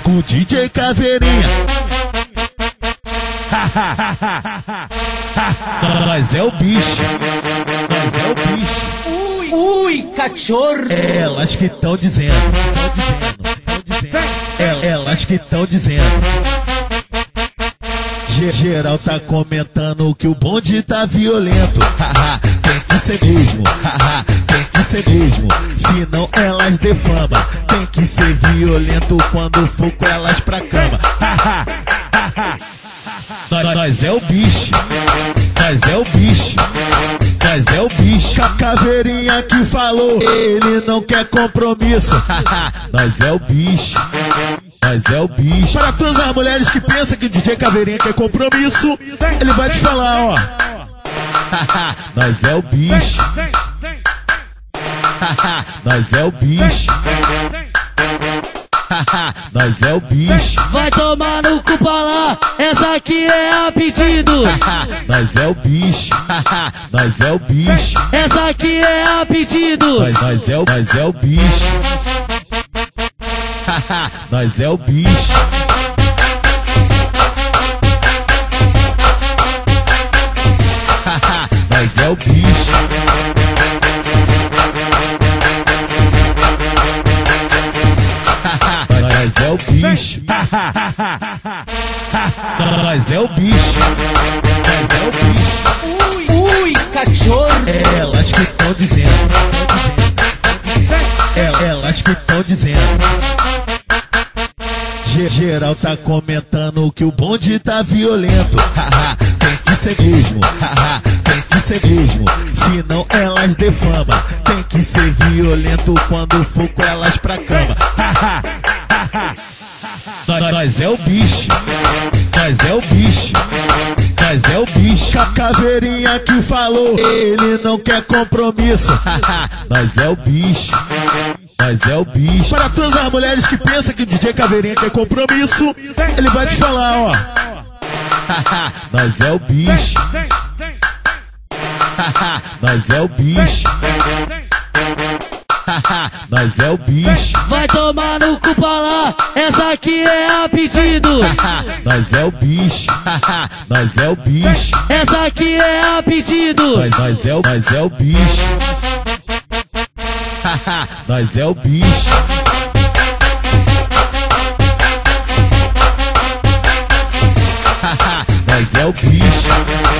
com o DJ Caveirinha. Nós é o bicho, nós é o bicho. Ui, cachorro. Elas que estão dizendo, elas que estão dizendo. Geral tá comentando que o bonde tá violento. Tem que ser mesmo, tem que ser mesmo. Senão elas defamam. Tem que ser violento quando for com elas pra cama. Nós é o bicho, nós é o bicho, nós é o bicho. A Caveirinha que falou, ele não quer compromisso. Nós é o bicho, nós é o bicho. Para todas as mulheres que pensam que o DJ Caveirinha quer compromisso, ele vai te falar, ó. Nós é o bicho, nós é o bicho. Nós é o bicho. Vai tomar no cu pra lá, essa aqui é a pedido. Nós é o bicho, nós é o bicho. Essa aqui é a pedido. Nós é o bicho. Nós é o bicho. Nós é o bicho. Nós é o bicho. Nós é o bicho. Nós é o bicho. Ui, cachorro. Elas que estão dizendo. Elas que estão dizendo. Geral tá comentando que o bonde tá violento. Tem que ser mesmo, tem que ser mesmo. Senão elas defamam. Tem que ser violento quando for com elas pra cama. Nós é o bicho, nós é o bicho, nós é o bicho. A Caveirinha que falou, ele não quer compromisso. Nós é o bicho, nós é o bicho. Para todas as mulheres que pensam que o DJ Caveirinha quer compromisso, ele vai te falar, ó. Nós é o bicho, nós é o bicho. Nós é o bicho. Vai tomar no cu pra lá, essa aqui é a pedido. Nós é o bicho, nós é o bicho. Essa aqui é a pedido. Nós é o bicho. Nós é o bicho. Nós é o bicho.